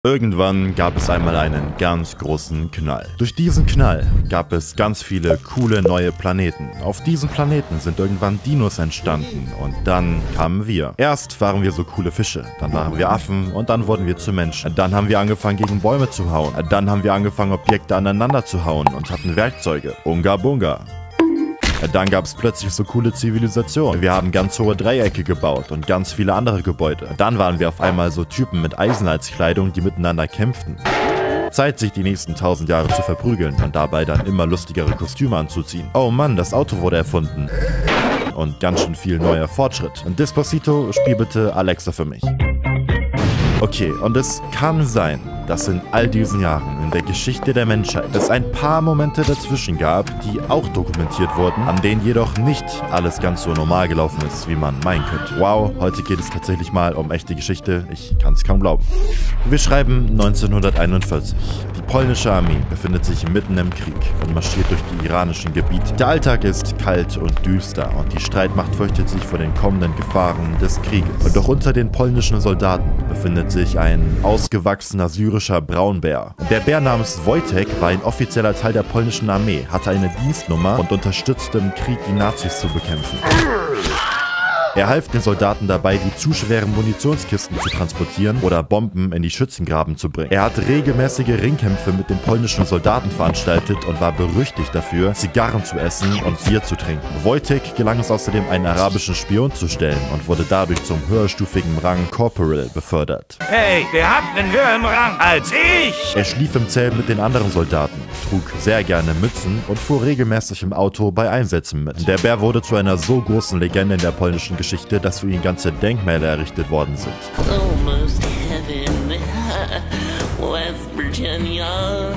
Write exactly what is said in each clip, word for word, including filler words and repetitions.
Irgendwann gab es einmal einen ganz großen Knall. Durch diesen Knall gab es ganz viele coole neue Planeten. Auf diesen Planeten sind irgendwann Dinos entstanden und dann kamen wir. Erst waren wir so coole Fische, dann waren wir Affen und dann wurden wir zu Menschen. Dann haben wir angefangen gegen Bäume zu hauen. Dann haben wir angefangen Objekte aneinander zu hauen und hatten Werkzeuge. Unga Bunga. Dann gab es plötzlich so coole Zivilisationen. Wir haben ganz hohe Dreiecke gebaut und ganz viele andere Gebäude. Dann waren wir auf einmal so Typen mit Eisen als Kleidung, die miteinander kämpften. Zeit, sich die nächsten tausend Jahre zu verprügeln und dabei dann immer lustigere Kostüme anzuziehen. Oh Mann, das Auto wurde erfunden. Und ganz schön viel neuer Fortschritt. Und Despacito, spiel bitte Alexa für mich. Okay, und es kann sein, dass in all diesen Jahren in der Geschichte der Menschheit es ein paar Momente dazwischen gab, die auch dokumentiert wurden, an denen jedoch nicht alles ganz so normal gelaufen ist, wie man meinen könnte. Wow, heute geht es tatsächlich mal um echte Geschichte, ich kann es kaum glauben. Wir schreiben neunzehnhunderteinundvierzig. Die polnische Armee befindet sich mitten im Krieg und marschiert durch die iranischen Gebiete. Der Alltag ist kalt und düster und die Streitmacht fürchtet sich vor den kommenden Gefahren des Krieges. Und doch unter den polnischen Soldaten befindet sich ein ausgewachsener syrischer Braunbär. Der Bär namens Wojtek war ein offizieller Teil der polnischen Armee, hatte eine Dienstnummer und unterstützte im Krieg die Nazis zu bekämpfen. Er half den Soldaten dabei, die zu schweren Munitionskisten zu transportieren oder Bomben in die Schützengraben zu bringen. Er hat regelmäßige Ringkämpfe mit den polnischen Soldaten veranstaltet und war berüchtigt dafür, Zigarren zu essen und Bier zu trinken. Wojtek gelang es außerdem, einen arabischen Spion zu stellen und wurde dadurch zum höherstufigen Rang Corporal befördert. Hey, der hat einen höheren Rang als ich! Er schlief im Zelt mit den anderen Soldaten, trug sehr gerne Mützen und fuhr regelmäßig im Auto bei Einsätzen mit. Der Bär wurde zu einer so großen Legende in der polnischen Geschichte, dass für ihn ganze Denkmäler errichtet worden sind. Almost heaven, West Virginia.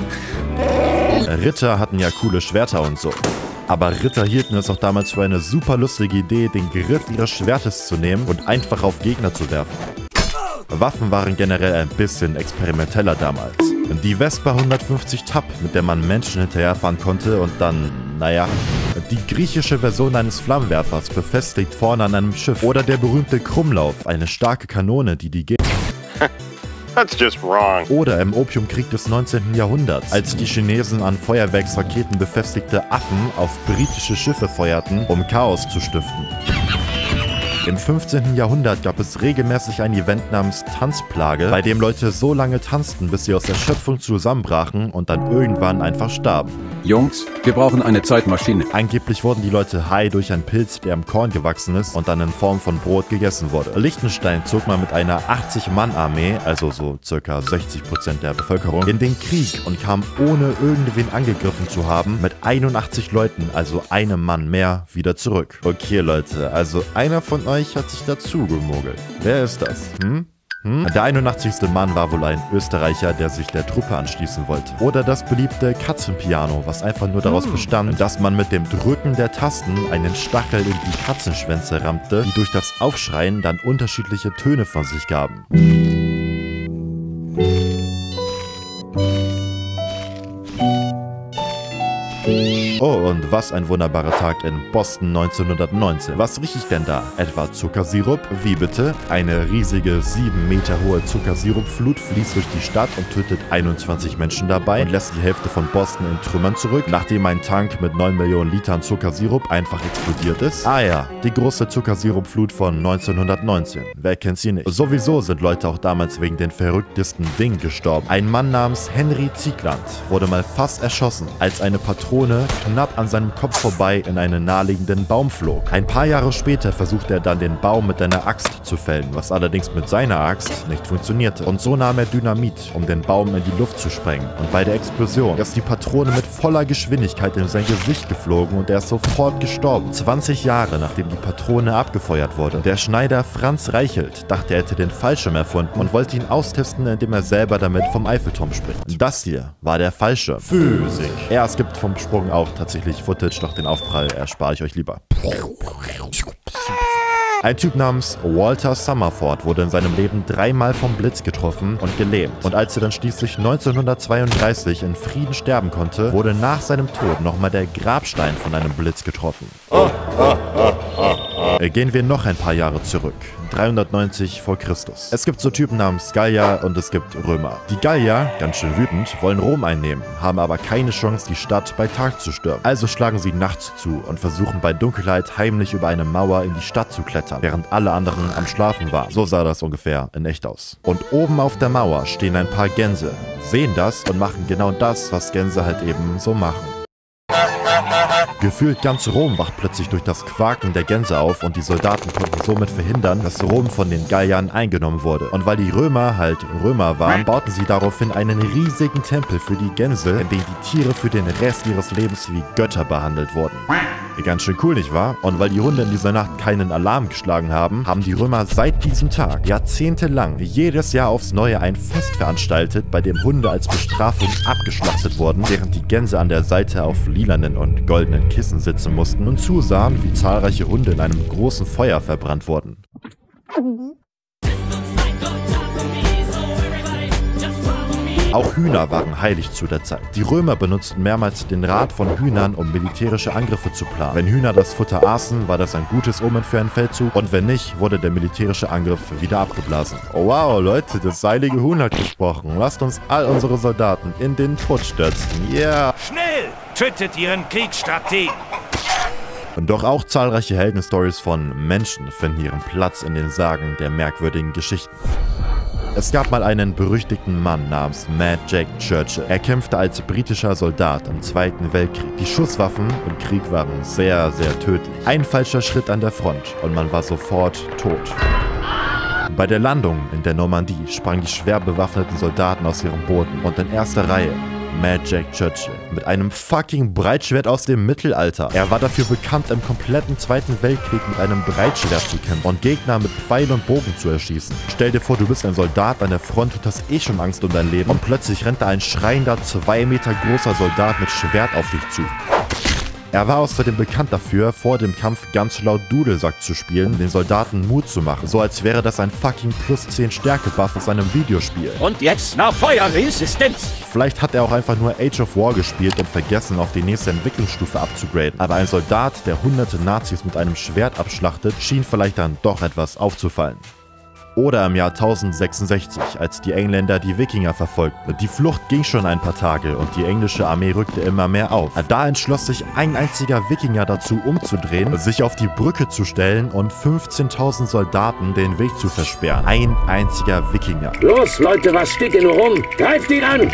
Ritter hatten ja coole Schwerter und so. Aber Ritter hielten es auch damals für eine super lustige Idee, den Griff ihres Schwertes zu nehmen und einfach auf Gegner zu werfen. Waffen waren generell ein bisschen experimenteller damals. Die Vespa hundertfünfzig Tab, mit der man Menschen hinterherfahren konnte und dann, naja, die griechische Version eines Flammenwerfers befestigt vorne an einem Schiff. Oder der berühmte Krummlauf, eine starke Kanone, die die Gegner... That's just wrong. Oder im Opiumkrieg des neunzehnten Jahrhunderts, als die Chinesen an Feuerwerksraketen befestigte Affen auf britische Schiffe feuerten, um Chaos zu stiften. Im fünfzehnten Jahrhundert gab es regelmäßig ein Event namens Tanzplage, bei dem Leute so lange tanzten, bis sie aus Erschöpfung zusammenbrachen und dann irgendwann einfach starben. Jungs, wir brauchen eine Zeitmaschine. Angeblich wurden die Leute high durch einen Pilz, der im Korn gewachsen ist und dann in Form von Brot gegessen wurde. Liechtenstein zog man mit einer achtzig-Mann-Armee, also so circa sechzig Prozent der Bevölkerung, in den Krieg und kam, ohne irgendwen angegriffen zu haben, mit einundachtzig Leuten, also einem Mann mehr, wieder zurück. Okay Leute, also einer von euch hat sich dazu gemogelt. Wer ist das? Hm? Hm? Der einundachtzigste Mann war wohl ein Österreicher, der sich der Truppe anschließen wollte. Oder das beliebte Katzenpiano, was einfach nur daraus bestand, dass man mit dem Drücken der Tasten einen Stachel in die Katzenschwänze rammte, die durch das Aufschreien dann unterschiedliche Töne von sich gaben. Oh, und was ein wunderbarer Tag in Boston neunzehnhundertneunzehn. Was rieche ich denn da? Etwa Zuckersirup? Wie bitte? Eine riesige sieben Meter hohe Zuckersirupflut fließt durch die Stadt und tötet einundzwanzig Menschen dabei und lässt die Hälfte von Boston in Trümmern zurück, nachdem ein Tank mit neun Millionen Litern Zuckersirup einfach explodiert ist. Ah ja, die große Zuckersirupflut von neunzehnhundertneunzehn. Wer kennt sie nicht? Sowieso sind Leute auch damals wegen den verrücktesten Dingen gestorben. Ein Mann namens Henry Ziegland wurde mal fast erschossen, als eine Patrone knapp an seinem Kopf vorbei in einen naheliegenden Baum flog. Ein paar Jahre später versuchte er dann, den Baum mit einer Axt zu fällen, was allerdings mit seiner Axt nicht funktionierte. Und so nahm er Dynamit, um den Baum in die Luft zu sprengen. Und bei der Explosion ist die Patrone mit voller Geschwindigkeit in sein Gesicht geflogen und er ist sofort gestorben. zwanzig Jahre nachdem die Patrone abgefeuert wurde. Der Schneider Franz Reichelt dachte, er hätte den Fallschirm erfunden und wollte ihn austesten, indem er selber damit vom Eiffelturm springt. Das hier war der Fallschirm. Physik. Ja, es gibt vom Sprung auch tatsächlich Footage, doch den Aufprall erspare ich euch lieber. Ein Typ namens Walter Summerford wurde in seinem Leben dreimal vom Blitz getroffen und gelähmt. Und als er dann schließlich neunzehnhundertzweiunddreißig in Frieden sterben konnte, wurde nach seinem Tod nochmal der Grabstein von einem Blitz getroffen. Oh, oh, oh, oh. Gehen wir noch ein paar Jahre zurück. dreihundertneunzig vor Christus. Es gibt so Typen namens Gallier und es gibt Römer. Die Gallier, ganz schön wütend, wollen Rom einnehmen, haben aber keine Chance, die Stadt bei Tag zu stürmen. Also schlagen sie nachts zu und versuchen bei Dunkelheit heimlich über eine Mauer in die Stadt zu klettern, während alle anderen am Schlafen waren. So sah das ungefähr in echt aus. Und oben auf der Mauer stehen ein paar Gänse, sehen das und machen genau das, was Gänse halt eben so machen. Gefühlt ganz Rom wacht plötzlich durch das Quaken der Gänse auf und die Soldaten konnten somit verhindern, dass Rom von den Galliern eingenommen wurde. Und weil die Römer halt Römer waren, bauten sie daraufhin einen riesigen Tempel für die Gänse, in dem die Tiere für den Rest ihres Lebens wie Götter behandelt wurden. Ganz schön cool, nicht wahr? Und weil die Hunde in dieser Nacht keinen Alarm geschlagen haben, haben die Römer seit diesem Tag jahrzehntelang jedes Jahr aufs Neue ein Fest veranstaltet, bei dem Hunde als Bestrafung abgeschlachtet wurden, während die Gänse an der Seite auf lilanen und goldenen Kissen sitzen mussten und zusahen, wie zahlreiche Hunde in einem großen Feuer verbrannt wurden. Auch Hühner waren heilig zu der Zeit. Die Römer benutzten mehrmals den Rat von Hühnern, um militärische Angriffe zu planen. Wenn Hühner das Futter aßen, war das ein gutes Omen für einen Feldzug und wenn nicht, wurde der militärische Angriff wieder abgeblasen. Oh wow, Leute, das heilige Huhn hat gesprochen. Lasst uns all unsere Soldaten in den Tod stürzen. Yeah! Schnell! Tötet ihren Kriegsstrategen! Doch auch zahlreiche Heldenstories von Menschen finden ihren Platz in den Sagen der merkwürdigen Geschichten. Es gab mal einen berüchtigten Mann namens Mad Jack Churchill. Er kämpfte als britischer Soldat im Zweiten Weltkrieg. Die Schusswaffen im Krieg waren sehr, sehr tödlich. Ein falscher Schritt an der Front und man war sofort tot. Bei der Landung in der Normandie sprangen die schwer bewaffneten Soldaten aus ihren Booten und in erster Reihe Mad Jack Churchill mit einem fucking Breitschwert aus dem Mittelalter. Er war dafür bekannt, im kompletten Zweiten Weltkrieg mit einem Breitschwert zu kämpfen und Gegner mit Pfeil und Bogen zu erschießen. Stell dir vor, du bist ein Soldat an der Front und hast eh schon Angst um dein Leben und plötzlich rennt da ein schreiender, zwei Meter großer Soldat mit Schwert auf dich zu. Er war außerdem bekannt dafür, vor dem Kampf ganz laut Dudelsack zu spielen, um den Soldaten Mut zu machen. So als wäre das ein fucking plus zehn Stärke-Buff aus einem Videospiel. Und jetzt nach Feuerresistenz! Vielleicht hat er auch einfach nur Age of War gespielt und vergessen, auf die nächste Entwicklungsstufe abzugraden. Aber ein Soldat, der hunderte Nazis mit einem Schwert abschlachtet, schien vielleicht dann doch etwas aufzufallen. Oder im Jahr tausendsechsundsechzig, als die Engländer die Wikinger verfolgten. Die Flucht ging schon ein paar Tage und die englische Armee rückte immer mehr auf. Da entschloss sich ein einziger Wikinger dazu umzudrehen, sich auf die Brücke zu stellen und fünfzehntausend Soldaten den Weg zu versperren. Ein einziger Wikinger. Los, Leute, was steht ihr nur rum? Greift ihn an!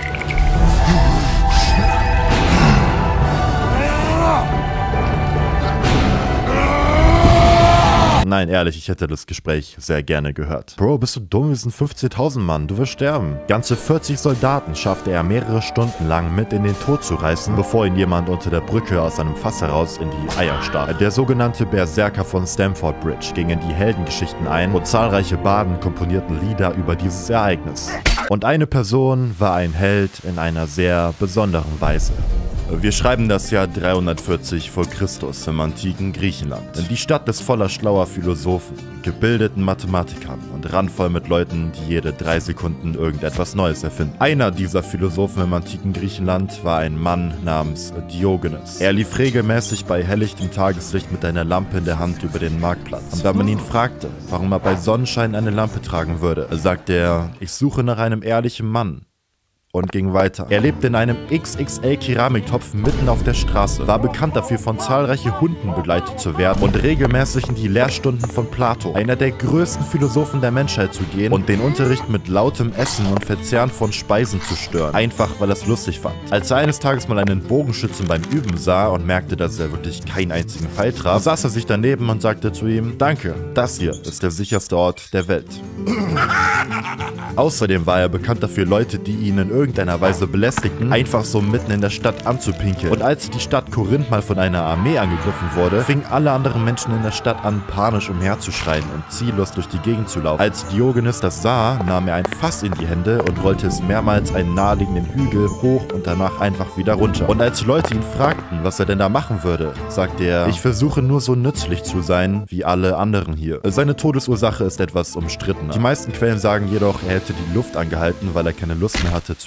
Nein, ehrlich, ich hätte das Gespräch sehr gerne gehört. Bro, bist du dumm? Wir sind fünfzehntausend Mann, du wirst sterben. Ganze vierzig Soldaten schaffte er mehrere Stunden lang mit in den Tod zu reißen, bevor ihn jemand unter der Brücke aus seinem Fass heraus in die Eier stach. Der sogenannte Berserker von Stamford Bridge ging in die Heldengeschichten ein und zahlreiche Barden komponierten Lieder über dieses Ereignis. Und eine Person war ein Held in einer sehr besonderen Weise. Wir schreiben das Jahr dreihundertvierzig vor Christus im antiken Griechenland. Die Stadt ist voller schlauer Philosophen, gebildeten Mathematikern und randvoll mit Leuten, die jede drei Sekunden irgendetwas Neues erfinden. Einer dieser Philosophen im antiken Griechenland war ein Mann namens Diogenes. Er lief regelmäßig bei helllichtem Tageslicht mit einer Lampe in der Hand über den Marktplatz. Und wenn man ihn fragte, warum er bei Sonnenschein eine Lampe tragen würde, sagte er, ich suche nach einem ehrlichen Mann. Und ging weiter. Er lebte in einem X X L-Keramiktopf mitten auf der Straße, war bekannt dafür, von zahlreichen Hunden begleitet zu werden und regelmäßig in die Lehrstunden von Plato, einer der größten Philosophen der Menschheit, zu gehen und den Unterricht mit lautem Essen und Verzehren von Speisen zu stören, einfach weil er es lustig fand. Als er eines Tages mal einen Bogenschützen beim Üben sah und merkte, dass er wirklich keinen einzigen Pfeil traf, saß er sich daneben und sagte zu ihm, danke, das hier ist der sicherste Ort der Welt. Außerdem war er bekannt dafür, Leute, die ihn in irgendeiner Weise belästigten, einfach so mitten in der Stadt anzupinkeln. Und als die Stadt Korinth mal von einer Armee angegriffen wurde, fingen alle anderen Menschen in der Stadt an, panisch umherzuschreien und ziellos durch die Gegend zu laufen. Als Diogenes das sah, nahm er ein Fass in die Hände und rollte es mehrmals einen naheliegenden Hügel hoch und danach einfach wieder runter. Und als Leute ihn fragten, was er denn da machen würde, sagte er, ich versuche nur so nützlich zu sein, wie alle anderen hier. Seine Todesursache ist etwas umstritten. Die meisten Quellen sagen jedoch, er hätte die Luft angehalten, weil er keine Lust mehr hatte zu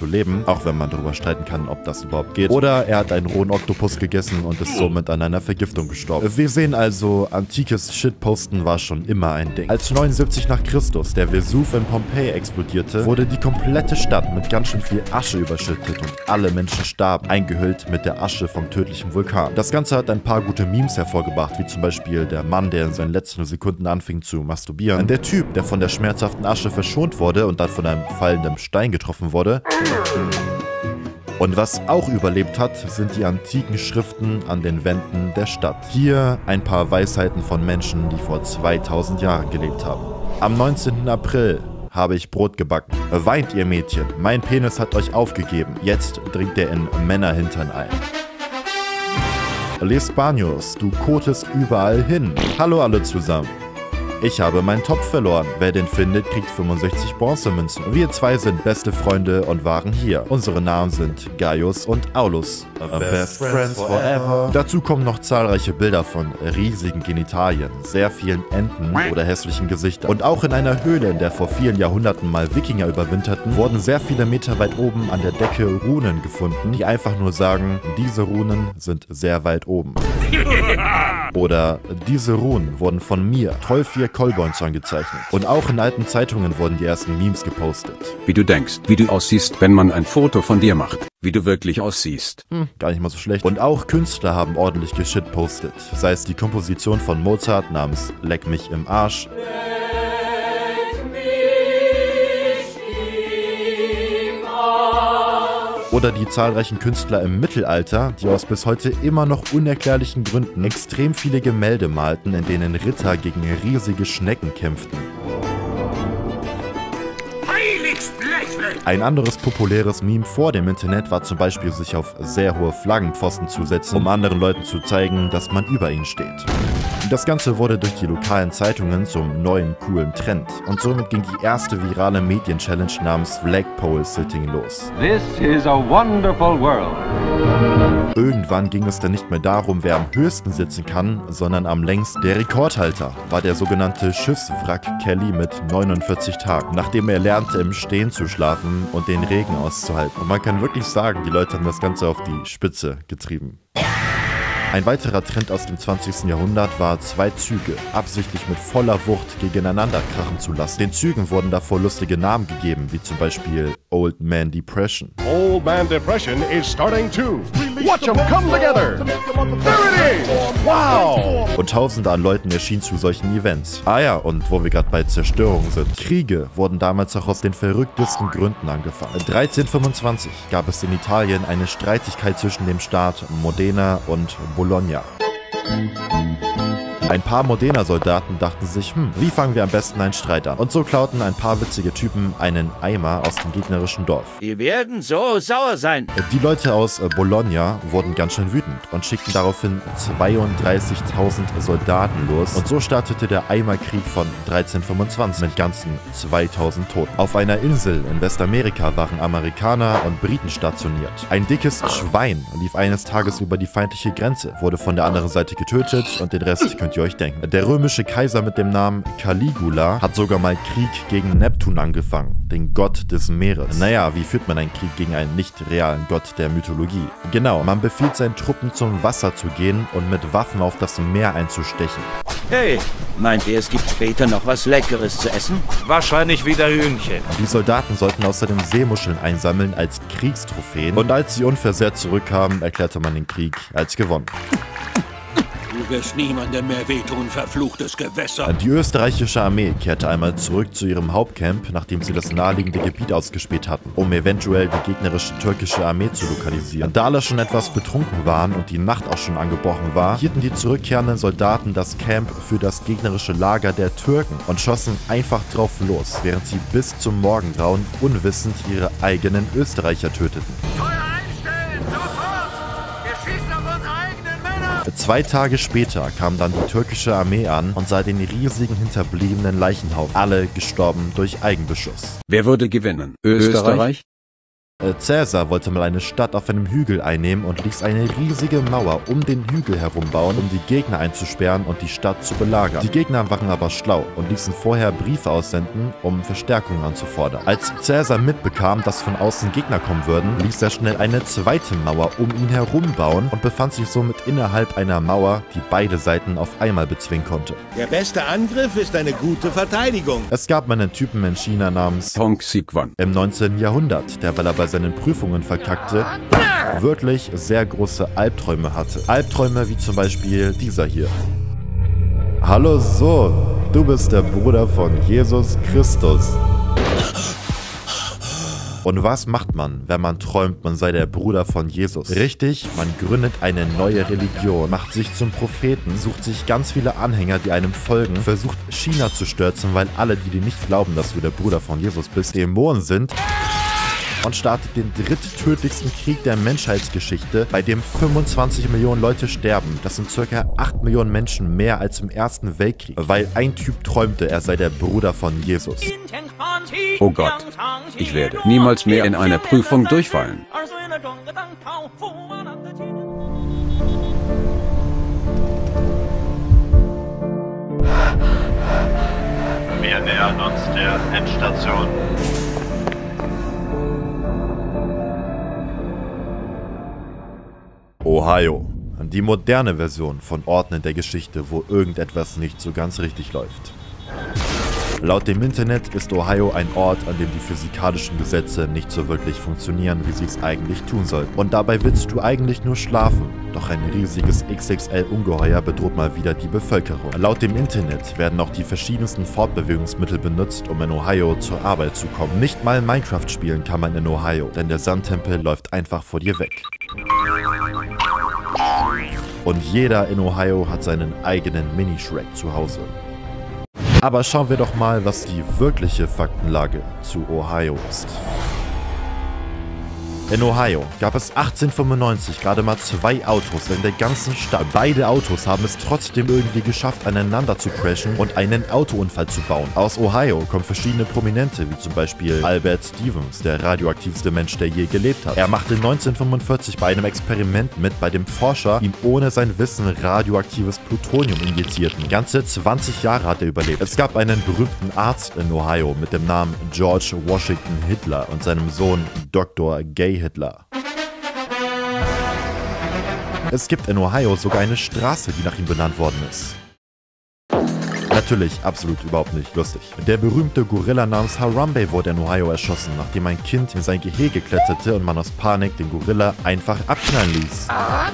zu leben, auch wenn man darüber streiten kann, ob das überhaupt geht. Oder er hat einen rohen Oktopus gegessen und ist somit an einer Vergiftung gestorben. Wir sehen also, antikes Shitposten war schon immer ein Ding. Als neunundsiebzig nach Christus der Vesuv in Pompeji explodierte, wurde die komplette Stadt mit ganz schön viel Asche überschüttet und alle Menschen starben, eingehüllt mit der Asche vom tödlichen Vulkan. Das Ganze hat ein paar gute Memes hervorgebracht, wie zum Beispiel der Mann, der in seinen letzten Sekunden anfing zu masturbieren, der Typ, der von der schmerzhaften Asche verschont wurde und dann von einem fallenden Stein getroffen wurde. Und was auch überlebt hat, sind die antiken Schriften an den Wänden der Stadt. Hier ein paar Weisheiten von Menschen, die vor zweitausend Jahren gelebt haben. Am neunzehnten April habe ich Brot gebacken. Weint ihr Mädchen, mein Penis hat euch aufgegeben. Jetzt dringt er in Männerhintern ein. Les Baños, du kotest überall hin. Hallo alle zusammen. Ich habe meinen Topf verloren. Wer den findet, kriegt fünfundsechzig Bronzemünzen. Wir zwei sind beste Freunde und waren hier. Unsere Namen sind Gaius und Aulus. Best friends forever. Dazu kommen noch zahlreiche Bilder von riesigen Genitalien, sehr vielen Enten oder hässlichen Gesichtern. Und auch in einer Höhle, in der vor vielen Jahrhunderten mal Wikinger überwinterten, wurden sehr viele Meter weit oben an der Decke Runen gefunden, die einfach nur sagen, diese Runen sind sehr weit oben. Oder diese Runen wurden von mir, Tolfir Kolbonsson, gezeichnet. Und auch in alten Zeitungen wurden die ersten Memes gepostet. Wie du denkst, wie du aussiehst, wenn man ein Foto von dir macht. Wie du wirklich aussiehst. Hm, gar nicht mal so schlecht. Und auch Künstler haben ordentlich geshitpostet. Sei es die Komposition von Mozart namens Leck mich im Arsch. Oder die zahlreichen Künstler im Mittelalter, die aus bis heute immer noch unerklärlichen Gründen extrem viele Gemälde malten, in denen Ritter gegen riesige Schnecken kämpften. Ein anderes populäres Meme vor dem Internet war zum Beispiel, sich auf sehr hohe Flaggenpfosten zu setzen, um anderen Leuten zu zeigen, dass man über ihnen steht. Das Ganze wurde durch die lokalen Zeitungen zum neuen coolen Trend und somit ging die erste virale Medien-Challenge namens Flagpole-Sitting los. This is a wonderful world. Irgendwann ging es dann nicht mehr darum, wer am höchsten sitzen kann, sondern am längsten. Der Rekordhalter war der sogenannte Schiffswrack Kelly mit neunundvierzig Tagen, nachdem er lernte, im Stehen zu schlafen und den Regen auszuhalten. Und man kann wirklich sagen, die Leute haben das Ganze auf die Spitze getrieben. Ein weiterer Trend aus dem zwanzigsten Jahrhundert war, zwei Züge absichtlich mit voller Wucht gegeneinander krachen zu lassen. Den Zügen wurden davor lustige Namen gegeben, wie zum Beispiel Old Man Depression. Old Man Depression is starting too. Watch them come together. There it is. Wow. Und Tausende an Leuten erschienen zu solchen Events. Ah ja, und wo wir gerade bei Zerstörung sind. Kriege wurden damals auch aus den verrücktesten Gründen angefangen. dreizehnhundertfünfundzwanzig gab es in Italien eine Streitigkeit zwischen dem Staat Modena und Bologna. Ein paar Modena-Soldaten dachten sich, hm, wie fangen wir am besten einen Streit an? Und so klauten ein paar witzige Typen einen Eimer aus dem gegnerischen Dorf. Die werden so sauer sein. Die Leute aus Bologna wurden ganz schön wütend und schickten daraufhin zweiunddreißigtausend Soldaten los. Und so startete der Eimerkrieg von dreizehnhundertfünfundzwanzig mit ganzen zweitausend Toten. Auf einer Insel in Westamerika waren Amerikaner und Briten stationiert. Ein dickes Schwein lief eines Tages über die feindliche Grenze, wurde von der anderen Seite getötet und den Rest könnt ihr euch denken. Der römische Kaiser mit dem Namen Caligula hat sogar mal Krieg gegen Neptun angefangen, den Gott des Meeres. Naja, wie führt man einen Krieg gegen einen nicht realen Gott der Mythologie? Genau, man befiehlt seinen Truppen zum Wasser zu gehen und mit Waffen auf das Meer einzustechen. Hey, meint ihr, es gibt später noch was Leckeres zu essen? Wahrscheinlich wieder Hühnchen. Die Soldaten sollten außerdem Seemuscheln einsammeln als Kriegstrophäen und als sie unversehrt zurückkamen, erklärte man den Krieg als gewonnen. Du wirst niemandem mehr wehtun, verfluchtes Gewässer. Die österreichische Armee kehrte einmal zurück zu ihrem Hauptcamp, nachdem sie das naheliegende Gebiet ausgespäht hatten, um eventuell die gegnerische türkische Armee zu lokalisieren. Da alle schon etwas betrunken waren und die Nacht auch schon angebrochen war, hielten die zurückkehrenden Soldaten das Camp für das gegnerische Lager der Türken und schossen einfach drauf los, während sie bis zum Morgengrauen unwissend ihre eigenen Österreicher töteten. Zwei Tage später kam dann die türkische Armee an und sah den riesigen hinterbliebenen Leichenhaufen, alle gestorben durch Eigenbeschuss. Wer würde gewinnen? Österreich? Cäsar wollte mal eine Stadt auf einem Hügel einnehmen und ließ eine riesige Mauer um den Hügel herum bauen, um die Gegner einzusperren und die Stadt zu belagern. Die Gegner waren aber schlau und ließen vorher Briefe aussenden, um Verstärkung anzufordern. Als Cäsar mitbekam, dass von außen Gegner kommen würden, ließ er schnell eine zweite Mauer um ihn herum bauen und befand sich somit innerhalb einer Mauer, die beide Seiten auf einmal bezwingen konnte. Der beste Angriff ist eine gute Verteidigung. Es gab einen Typen in China namens Tong Siquan im neunzehnten Jahrhundert, der, weil er bei seinen Prüfungen verkackte, wirklich sehr große Albträume hatte. Albträume wie zum Beispiel dieser hier. Hallo Sohn, du bist der Bruder von Jesus Christus. Und was macht man, wenn man träumt, man sei der Bruder von Jesus? Richtig, man gründet eine neue Religion, macht sich zum Propheten, sucht sich ganz viele Anhänger, die einem folgen, versucht China zu stürzen, weil alle, die dir nicht glauben, dass du der Bruder von Jesus bist, Dämonen sind, und startet den dritttödlichsten Krieg der Menschheitsgeschichte, bei dem fünfundzwanzig Millionen Leute sterben. Das sind ca. acht Millionen Menschen mehr als im Ersten Weltkrieg, weil ein Typ träumte, er sei der Bruder von Jesus. Oh Gott, ich werde niemals mehr in einer Prüfung durchfallen. Wir nähern uns der Endstation. Ohio. Die moderne Version von Orten in der Geschichte, wo irgendetwas nicht so ganz richtig läuft. Laut dem Internet ist Ohio ein Ort, an dem die physikalischen Gesetze nicht so wirklich funktionieren, wie sie es eigentlich tun sollten. Und dabei willst du eigentlich nur schlafen. Doch ein riesiges X X L-Ungeheuer bedroht mal wieder die Bevölkerung. Laut dem Internet werden auch die verschiedensten Fortbewegungsmittel benutzt, um in Ohio zur Arbeit zu kommen. Nicht mal Minecraft spielen kann man in Ohio, denn der Sandtempel läuft einfach vor dir weg. Und jeder in Ohio hat seinen eigenen Mini-Shrek zu Hause. Aber schauen wir doch mal, was die wirkliche Faktenlage zu Ohio ist. In Ohio gab es achtzehnhundertfünfundneunzig gerade mal zwei Autos in der ganzen Stadt. Beide Autos haben es trotzdem irgendwie geschafft, aneinander zu crashen und einen Autounfall zu bauen. Aus Ohio kommen verschiedene Prominente, wie zum Beispiel Albert Stevens, der radioaktivste Mensch, der je gelebt hat. Er machte neunzehnhundertfünfundvierzig bei einem Experiment mit, bei dem Forscher ihm ohne sein Wissen radioaktives Plutonium injizierten. Ganze zwanzig Jahre hat er überlebt. Es gab einen berühmten Arzt in Ohio mit dem Namen George Washington Hitler und seinem Sohn Doktor Gay Hitler. Es gibt in Ohio sogar eine Straße, die nach ihm benannt worden ist. Natürlich absolut überhaupt nicht lustig. Der berühmte Gorilla namens Harambe wurde in Ohio erschossen, nachdem ein Kind in sein Gehege kletterte und man aus Panik den Gorilla einfach abknallen ließ.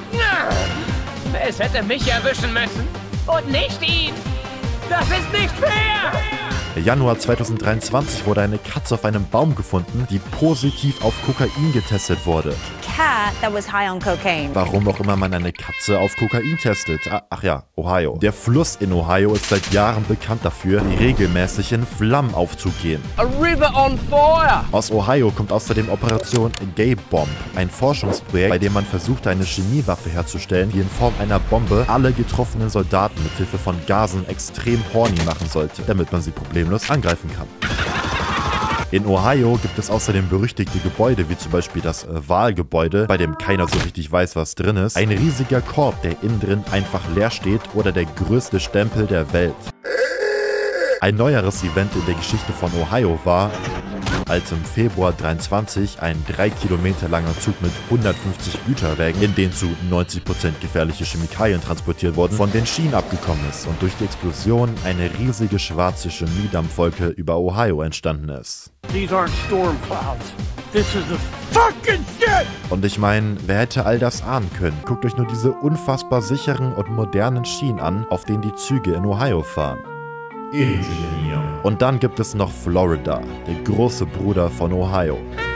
Es hätte mich erwischen müssen und nicht ihn. Das ist nicht fair! Im Januar zweitausenddreiundzwanzig wurde eine Katze auf einem Baum gefunden, die positiv auf Kokain getestet wurde. Cat that was high on cocaine. Warum auch immer man eine Katze auf Kokain testet. Ach ja, Ohio. Der Fluss in Ohio ist seit Jahren bekannt dafür, regelmäßig in Flammen aufzugehen. A river on fire! Aus Ohio kommt außerdem Operation Gay Bomb, ein Forschungsprojekt, bei dem man versucht, eine Chemiewaffe herzustellen, die in Form einer Bombe alle getroffenen Soldaten mit Hilfe von Gasen extrem horny machen sollte, damit man sie problemlos angreifen kann. In Ohio gibt es außerdem berüchtigte Gebäude, wie zum Beispiel das äh, Wahlgebäude, bei dem keiner so richtig weiß, was drin ist. Ein riesiger Korb, der innen drin einfach leer steht, oder der größte Stempel der Welt. Ein neueres Event in der Geschichte von Ohio war, als im Februar dreiundzwanzig ein drei Kilometer langer Zug mit hundertfünfzig Güterwägen, in denen zu neunzig Prozent gefährliche Chemikalien transportiert wurden, von den Schienen abgekommen ist und durch die Explosion eine riesige schwarze Chemiedampfwolke über Ohio entstanden ist. These aren't storm clouds. This is the fucking shit! Und ich meine, wer hätte all das ahnen können? Guckt euch nur diese unfassbar sicheren und modernen Schienen an, auf denen die Züge in Ohio fahren. Ingenieur. Und dann gibt es noch Florida, der große Bruder von Ohio.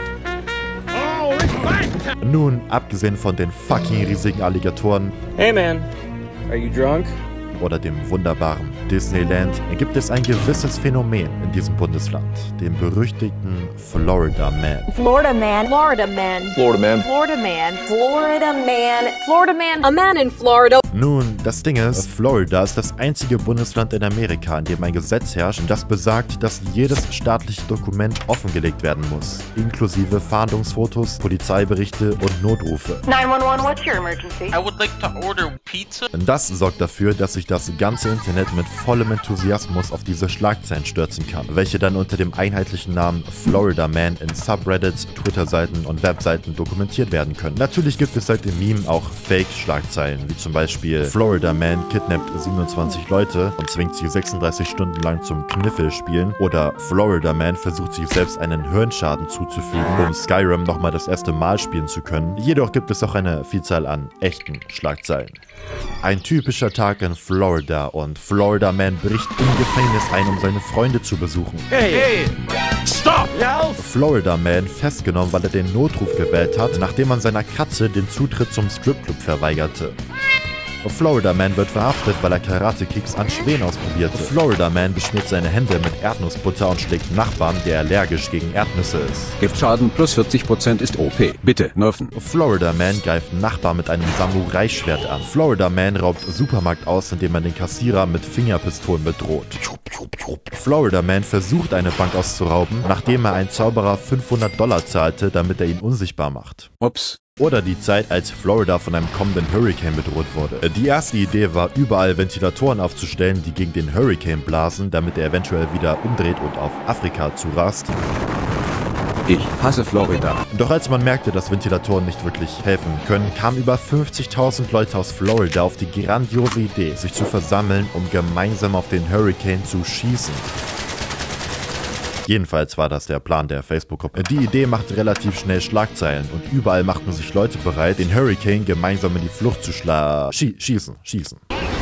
Nun, abgesehen von den fucking riesigen Alligatoren. Hey man, are you drunk? Oder dem wunderbaren Disneyland, gibt es ein gewisses Phänomen in diesem Bundesland, den berüchtigten Florida Man. Florida Man. Florida Man. Florida Man. Florida Man. Florida Man. Florida Man. A man in Florida. Nun, das Ding ist, Florida ist das einzige Bundesland in Amerika, in dem ein Gesetz herrscht, das besagt, dass jedes staatliche Dokument offengelegt werden muss, inklusive Fahndungsfotos, Polizeiberichte und Notrufe. nine one one, what's your emergency? I would like to order pizza. Das sorgt dafür, dass sich das ganze Internet mit vollem Enthusiasmus auf diese Schlagzeilen stürzen kann, welche dann unter dem einheitlichen Namen Florida Man in Subreddits, Twitter-Seiten und Webseiten dokumentiert werden können. Natürlich gibt es seit dem Meme auch Fake-Schlagzeilen, wie zum Beispiel Florida Man kidnappt siebenundzwanzig Leute und zwingt sie sechsunddreißig Stunden lang zum Kniffelspielen oder Florida Man versucht sich selbst einen Hirnschaden zuzufügen, um Skyrim nochmal das erste Mal spielen zu können. Jedoch gibt es auch eine Vielzahl an echten Schlagzeilen. Ein typischer Tag in Florida und Florida Man bricht im Gefängnis ein, um seine Freunde zu besuchen. Hey, hey, stop! Florida Man festgenommen, weil er den Notruf gewählt hat, nachdem man seiner Katze den Zutritt zum Stripclub verweigerte. Florida Man wird verhaftet, weil er Karate-Kicks an Schwänen ausprobierte. Florida Man beschmiert seine Hände mit Erdnussbutter und schlägt Nachbarn, der allergisch gegen Erdnüsse ist. Giftschaden plus vierzig Prozent ist O P. Bitte nerven. Florida Man greift Nachbarn mit einem Samurai-Schwert an. Florida Man raubt Supermarkt aus, indem er den Kassierer mit Fingerpistolen bedroht. Florida Man versucht, eine Bank auszurauben, nachdem er einen Zauberer fünfhundert Dollar zahlte, damit er ihn unsichtbar macht. Ups. Oder die Zeit, als Florida von einem kommenden Hurricane bedroht wurde. Die erste Idee war, überall Ventilatoren aufzustellen, die gegen den Hurricane blasen, damit er eventuell wieder umdreht und auf Afrika zurast. Ich hasse Florida. Doch als man merkte, dass Ventilatoren nicht wirklich helfen können, kamen über fünfzigtausend Leute aus Florida auf die grandiose Idee, sich zu versammeln, um gemeinsam auf den Hurricane zu schießen. Jedenfalls war das der Plan der Facebook-Gruppe. Die Idee machte relativ schnell Schlagzeilen und überall machten sich Leute bereit, den Hurricane gemeinsam in die Flucht zu schla... Schie schießen, schießen.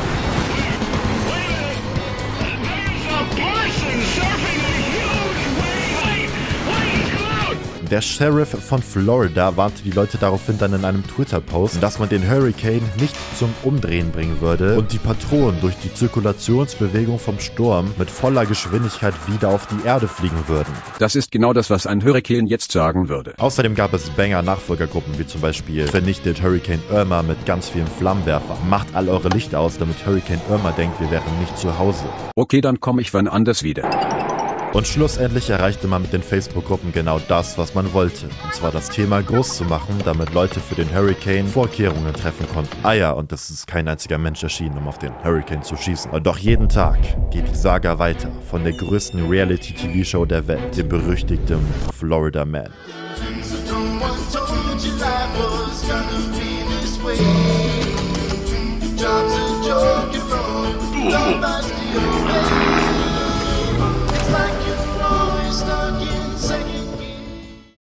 Der Sheriff von Florida warnte die Leute daraufhin dann in einem Twitter-Post, dass man den Hurricane nicht zum Umdrehen bringen würde und die Patronen durch die Zirkulationsbewegung vom Sturm mit voller Geschwindigkeit wieder auf die Erde fliegen würden. Das ist genau das, was ein Hurricane jetzt sagen würde. Außerdem gab es Banger-Nachfolgergruppen, wie zum Beispiel Vernichtet Hurricane Irma mit ganz vielen Flammenwerfern. Macht all eure Lichter aus, damit Hurricane Irma denkt, wir wären nicht zu Hause. Okay, dann komme ich wann anders wieder. Und schlussendlich erreichte man mit den Facebook-Gruppen genau das, was man wollte. Und zwar das Thema groß zu machen, damit Leute für den Hurricane Vorkehrungen treffen konnten. Ah ja, und es ist kein einziger Mensch erschienen, um auf den Hurricane zu schießen. Und doch jeden Tag geht die Saga weiter von der größten Reality-T V-Show der Welt, dem berüchtigten Florida Man. Job's a joke.